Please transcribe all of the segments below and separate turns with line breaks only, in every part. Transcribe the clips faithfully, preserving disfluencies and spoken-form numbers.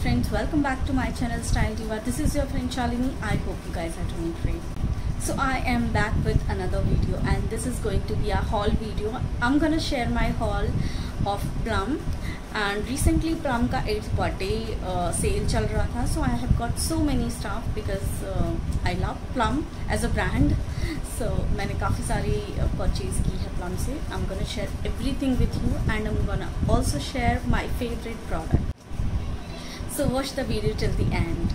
friends, welcome back to my channel Style Diva. This is your friend Shalini. I hope you guys are doing great. So I am back with another video and this is going to be a haul video. I'm gonna share my haul of Plum, and recently Plum का eighth birthday uh, sale चल रहा था, so I have got so many stuff because uh, I love Plum as a brand. So मैंने काफ़ी सारी purchase की है Plum से. I'm gonna share everything with you and I'm gonna also share my favorite product. So watch the video till the end.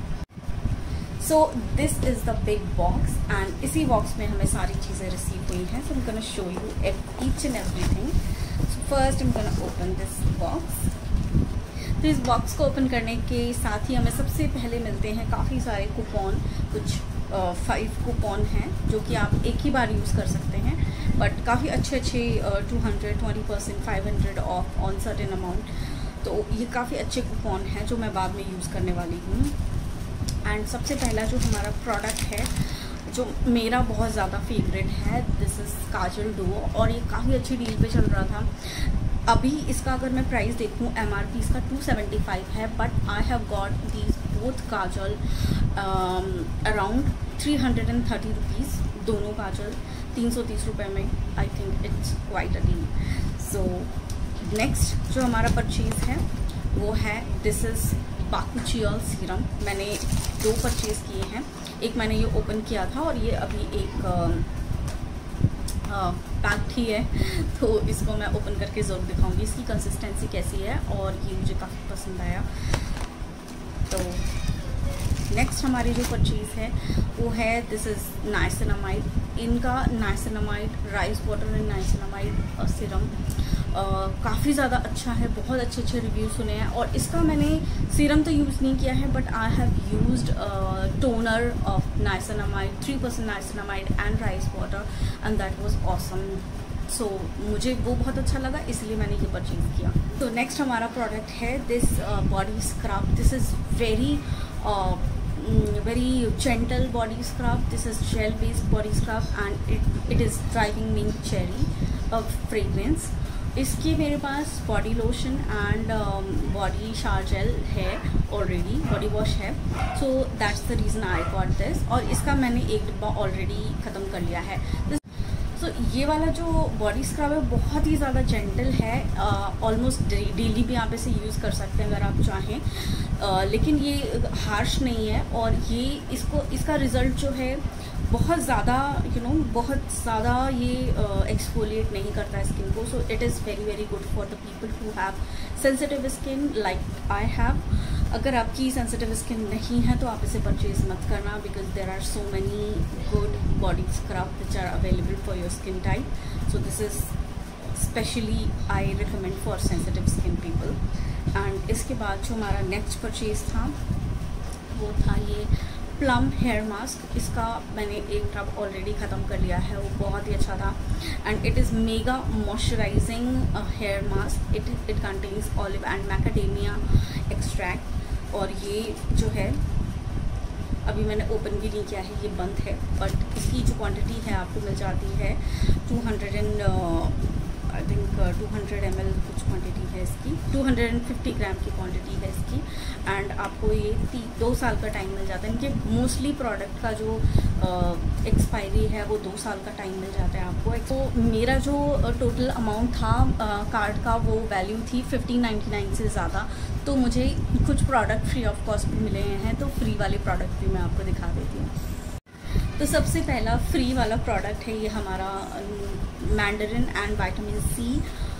So this is the big box and इसी box में हमें सारी चीज़ें receive हुई हैं. So I'm gonna show you each and everything. So first I'm gonna open this box. तो इस box को ओपन करने के साथ ही हमें सबसे पहले मिलते हैं काफ़ी सारे कूपन. कुछ फाइव कूपन हैं जो कि आप एक ही बार यूज़ कर सकते हैं, बट काफ़ी अच्छे अच्छे two hundred twenty percent five hundred off on certain amount. तो ये काफ़ी अच्छे कूपन हैं जो मैं बाद में यूज़ करने वाली हूँ. एंड सबसे पहला जो हमारा प्रोडक्ट है जो मेरा बहुत ज़्यादा फेवरेट है, दिस इज़ काजल डुओ, और ये काफ़ी अच्छी डील पे चल रहा था. अभी इसका अगर मैं प्राइस देखूँ एम आर पी इसका टू सेवेंटी फाइव है, but I have got these both kajal around three hundred and thirty rupees. दोनों काजल तीन सौ तीस रुपये में. I think it's quite a deal. So next जो हमारा परचेज़ है वो है दिस इज़ बाकुचियल सीरम. मैंने दो परचेज़ किए हैं. एक मैंने ये ओपन किया था और ये अभी एक पैक्ड ही है, तो इसको मैं ओपन करके ज़रूर दिखाऊंगी इसकी कंसिस्टेंसी कैसी है, और ये मुझे काफ़ी पसंद आया. तो नेक्स्ट हमारी जो परचेज़ है वो है दिस इज़ नाइसिनामाइड. इनका niacinamide rice water and niacinamide serum काफ़ी ज़्यादा अच्छा है. बहुत अच्छे अच्छे रिव्यू सुने हैं, और इसका मैंने सीरम तो यूज़ नहीं किया है, but I have used toner of niacinamide, three percent niacinamide and rice water, and that was awesome. So मुझे वो बहुत अच्छा लगा, इसलिए मैंने ये परचेज़ किया. तो नेक्स्ट हमारा प्रोडक्ट है this body scrub. This is very very gentle body scrub. This is gel based body scrub and it it is driving mint cherry of fragrance. इसके मेरे पास body lotion and body shower gel है already, body wash है. So that's the reason I got this, और इसका मैंने एक डिब्बा ऑलरेडी ख़त्म कर लिया है. तो so, ये वाला जो बॉडी स्क्रब है बहुत ही ज़्यादा जेंटल है. ऑलमोस्ट uh, डेली भी आप इसे यूज़ कर सकते हैं अगर आप चाहें, uh, लेकिन ये हार्श नहीं है, और ये इसको इसका रिज़ल्ट जो है बहुत ज़्यादा यू नो बहुत ज़्यादा ये एक्सफोलिएट uh, नहीं करता है स्किन को. So it is very very good for the people who have sensitive skin like I have. अगर आपकी सेंसिटिव स्किन नहीं है तो आप इसे परचेज़ मत करना, because there are so many good body scrub which are available for your skin type. So this is specially I recommend for sensitive skin people. And इसके बाद जो हमारा नेक्स्ट परचेज़ था वो था ये प्लम हेयर मास्क. इसका मैंने एक टब ऑलरेडी ख़त्म कर लिया है, वो बहुत ही अच्छा था. And it is mega moisturising hair mask. It it contains olive and macadamia extract. और ये जो है अभी मैंने ओपन भी नहीं किया है, ये बंद है, बट इसकी जो क्वांटिटी है आपको मिल जाती है two hundred and I think two hundred M L कुछ क्वांटिटी है इसकी, टू हंड्रेड फिफ्टी ग्राम की क्वांटिटी है इसकी. एंड आपको ये ती, दो साल का टाइम मिल जाता है. इनके मोस्टली प्रोडक्ट का जो एक्सपायरी uh, है वो दो साल का टाइम मिल जाता है आपको. तो मेरा जो टोटल uh, अमाउंट था कार्ड uh, का वो वैल्यू थी फिफ्टीन नाइन्टी नाइन से ज़्यादा. तो मुझे कुछ प्रोडक्ट फ्री ऑफ कॉस्ट भी मिले हैं, तो फ्री वाले प्रोडक्ट भी मैं आपको दिखा देती हूँ. तो सबसे पहला फ्री वाला प्रोडक्ट है ये हमारा mandarin and vitamin C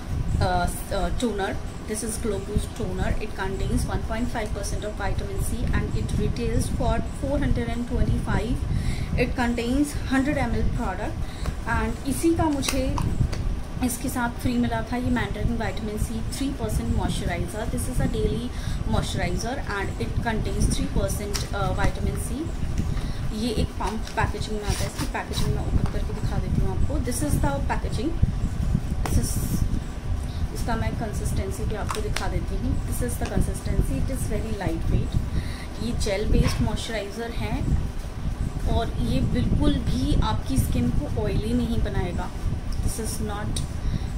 toner. This is glow boost toner. It contains one point five percent of vitamin C and it retails for four hundred and twenty five. It contains hundred M L product, and इसी का मुझे इसके साथ free मिला था ये mandarin vitamin C three percent moisturiser. This is a daily moisturiser and it contains three percent vitamin C. ये एक पंप पैकेजिंग में आता है. इसकी पैकेजिंग मैं ओपन करके दिखा देती हूँ आपको. This is the packaging. This is इसका मैं कंसिस्टेंसी भी आपको दिखा देती हूँ. This is the consistency. It is very light weight. ये जेल बेस्ड मॉइस्चराइज़र है और ये बिल्कुल भी आपकी स्किन को ऑयली नहीं बनाएगा. This is not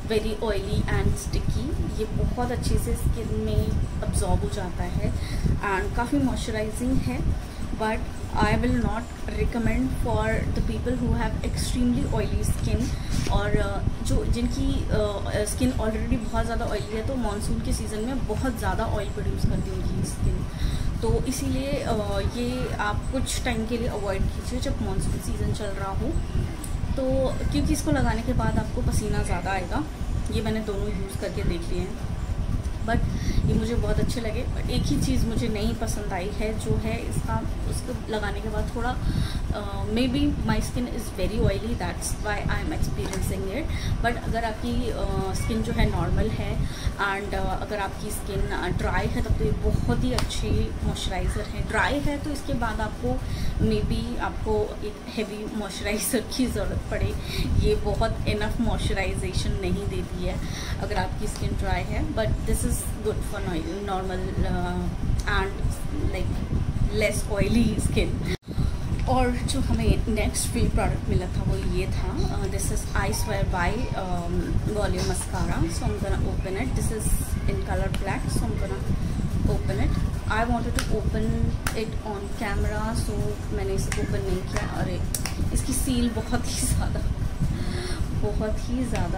very oily and sticky. ये बहुत अच्छे से स्किन में अब्जॉर्ब हो जाता है एंड काफ़ी मॉइस्चराइजिंग है, but I will not recommend for the people who have extremely oily skin, और जो जिनकी स्किन ऑलरेडी बहुत ज़्यादा ऑयली है, तो मानसून के सीज़न में बहुत ज़्यादा ऑयल प्रोड्यूस करती है उनकी स्किन, तो इसीलिए ये आप कुछ टाइम के लिए अवॉइड कीजिए जब मानसून सीज़न चल रहा हो, तो क्योंकि इसको लगाने के बाद आपको पसीना ज़्यादा आएगा। ये मैंने दोनों यूज़ करके देख लिए हैं, बट ये मुझे बहुत अच्छे लगे। बट एक ही चीज़ मुझे नहीं पसंद आई है, जो है इसका, उसको लगाने के बाद थोड़ा maybe my skin is very oily, that's why I am experiencing it. But अगर आपकी स्किन uh, जो है नॉर्मल है एंड uh, अगर आपकी स्किन ड्राई है, तब तो ये बहुत ही अच्छी मॉइस्चराइज़र है। ड्राई है तो इसके बाद आपको मे बी आपको एक हैवी मॉइस्चराइज़र की ज़रूरत पड़े, ये बहुत इनफ मॉइस्चराइजेशन नहीं देती है अगर आपकी स्किन ड्राई है, but this is good for normal and like less oily skin. और जो हमें नेक्स्ट फ्री प्रोडक्ट मिला था वो ये था, this is I swear by volume mascara. So I am gonna open it, this is in colour black, so I am gonna open it. I wanted to open it on camera, so मैंने इसे open नहीं किया। अरे इसकी seal बहुत ही ज़्यादा बहुत ही ज़्यादा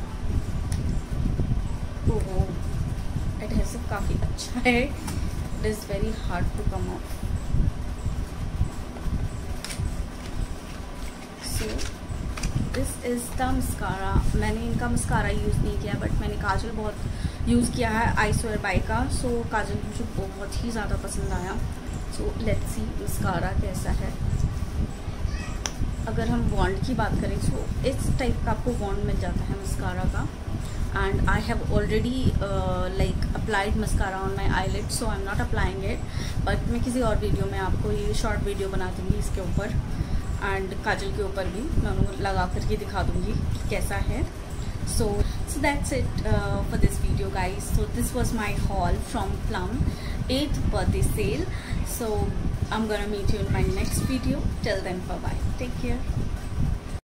ओहो एडहेसिव काफ़ी अच्छा है, it is very hard to come off. This is the mascara. मैंने इनका मस्कारा यूज़ नहीं किया, बट मैंने काजल बहुत यूज़ किया है आई स्वेयर बाय का। सो so, काजल मुझे बहुत ही ज़्यादा पसंद आया। सो लेट्स सी मस्कारा कैसा है। अगर हम वॉन्ड की बात करें, सो so, इस टाइप का आपको वॉन्ड मिल जाता है मस्कारा का, and I have already like applied mascara on my eyelid, so I am not applying it, but मैं किसी और वीडियो में आपको ये शॉर्ट वीडियो बना दूँगी इसके ऊपर, एंड काजल के ऊपर भी मैं उनको लगा करके दिखा दूँगी कि कैसा है। So so that's it for this video guys. So this was my haul from Plum eighth birthday sale. So I am gonna meet you in my next video. Till then bye bye, take care.